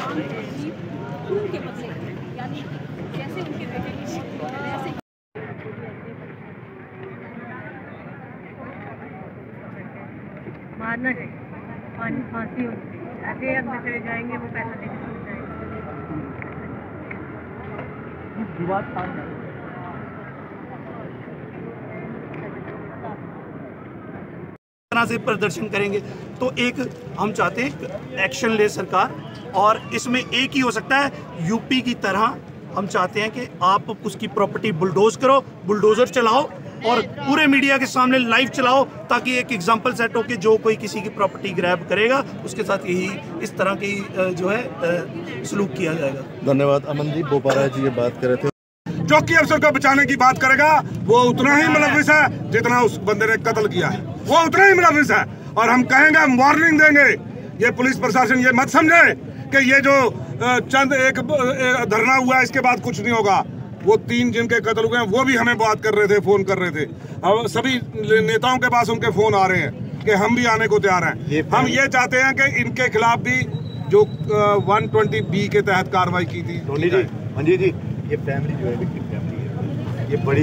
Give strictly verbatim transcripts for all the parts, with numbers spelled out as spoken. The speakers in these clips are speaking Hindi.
खून के बदले, यानी जैसे उनके बेटे की वैसे मारना चाहिए, फांसी फांसी होनी चाहिए। ऐसे अंदर चले जाएंगे वो पैसा लेके चले जाएंगे। तरह से प्रदर्शन करेंगे तो एक हम चाहते हैं एक्शन ले सरकार, और इसमें एक ही हो सकता है, यूपी की तरह हम चाहते हैं कि आप उसकी प्रॉपर्टी बुलडोज करो, बुलडोजर चलाओ और पूरे मीडिया के सामने लाइव चलाओ, ताकि एक एग्जांपल सेट हो कि जो कोई किसी की प्रॉपर्टी ग्रैब करेगा उसके साथ यही इस तरह की जो है सलूक किया जाएगा। धन्यवाद। अमनदीप बोपारा जी ये बात कर रहे थे। चौकी अफसर को बचाने की बात करेगा वो उतना ही मुलविस है जितना उस बंदे ने कत्ल किया है, वो उतना ही मुलविस है। और हम कहेंगे, वार्निंग देंगे, ये पुलिस प्रशासन ये मत समझे कि ये जो चंद एक धरना हुआ है इसके बाद कुछ नहीं होगा। वो तीन जिनके कत्ल हुए हैं वो भी हमें बात कर रहे थे, फोन कर रहे थे। अब सभी नेताओं के पास उनके फोन आ रहे हैं कि हम भी आने को तैयार हैं। हम ये चाहते हैं कि इनके खिलाफ भी जो वन ट्वेंटी बी के तहत कार्रवाई की थी। जी जी ये फैमिली जो है विक्टिम फैमिली है, ये बड़ी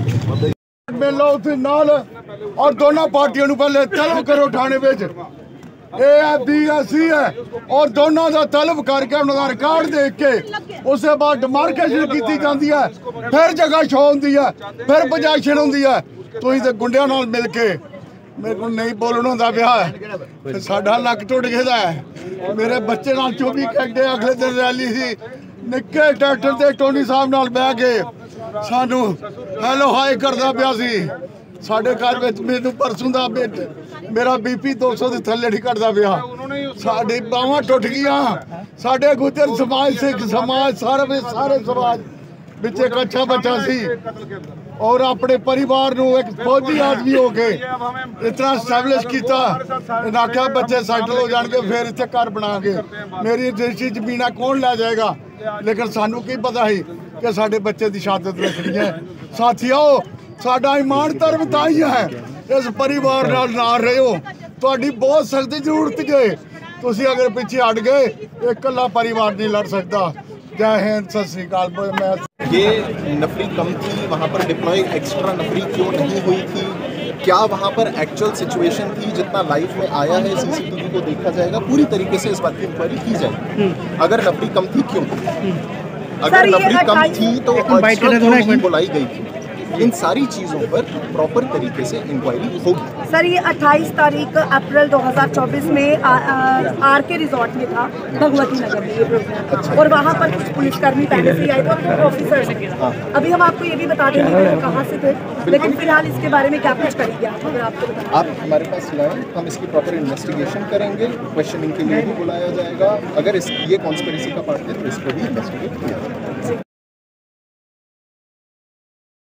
मिलो उसे नाल और दोनों पार्टियों को पहले तलब करो थाने विच, ए बी सी है, और दोनों का तलब करके उनका रिकॉर्ड देख के उसके बाद डिमार्केशन की जाती है, फिर जगह शो होती है, फिर पोजेशन होती है। तुम तो गुंडिया नाल मिल के मेरे को नहीं बोलना होंदा पिया, साडा लक टुट गया है। मेरे बच्चे नाल चौबी घंटे अगले दिन रैली सी, निक्के ट्रैक्टर से टोनी साहब नाल बह के सानू हेलो हाई करदा पिया सी। साडे घर विच मैनू परसों दा मेरा बीपी दो सौ के थल्ले नहीं घटदा पिया, साडी बावां टुट गईयां। साडे गुजर समाज, सिख समाज, सारे सारे समाज विच एक अच्छा बच्चा सी, और अपने परिवार नू एक फौजी आदमी हो के इतना एस्टैबलिश किया, आख्या बच्चे सैटल हो जाएंगे फिर इतने घर बनाएंगे। मेरी रजिस्ट्री जमीन कौन लै जाएगा, लेकिन सानू की पता ही कि साडे बच्चे की शहादत रखनी है। साथियों, साडा ईमान धर्म ताई है, इस परिवार नाल ना रहो, तुहाडी बहुत सख्त जरूरत है। तुसीं अगर पीछे हट गए एक कला परिवार नहीं लड़ सकता। जय हिंद, सत श्री अकाल। मैं ये नफरी कम थी, वहाँ पर डिप्लॉय एक्स्ट्रा नफरी क्यों नहीं हुई थी, क्या वहाँ पर एक्चुअल सिचुएशन थी, जितना लाइव में आया है सीसीटीवी को देखा जाएगा, पूरी तरीके से इस बात की इंक्वायरी की जाएगी। अगर नफरी कम थी क्यों, अगर नफरी कम थी तो एक्स्ट्रा क्यों नहीं बुलाई गई थी, इन सारी चीज़ों पर प्रॉपर तरीके से इंक्वायरी होगी। सर, ये अट्ठाईस तारीख अप्रैल दो हज़ार चौबीस में आर के रिजॉर्ट में था, भगवती नगर में ये प्रोग्राम, अच्छा। और वहाँ पर कुछ पुलिसकर्मी पहले से आए थे और ऑफिसर्स। हाँ। अभी हम आपको ये भी बता देंगे कि वो कहाँ से थे, लेकिन फिलहाल इसके बारे में क्या कुछ करेंगे आप, अगर आपको बताएं। आप हमारे पास लाएं, हम इसकी प्रॉपर इन्वेस्टिगेशन करेंगे, क्वेश्चनिंग के लिए भी बुलाया जाएगा। अगर इस ये कॉन्स्पिरेसी का पार्ट है तो इसको भी इन्वेस्टिगेट किया जाएगा।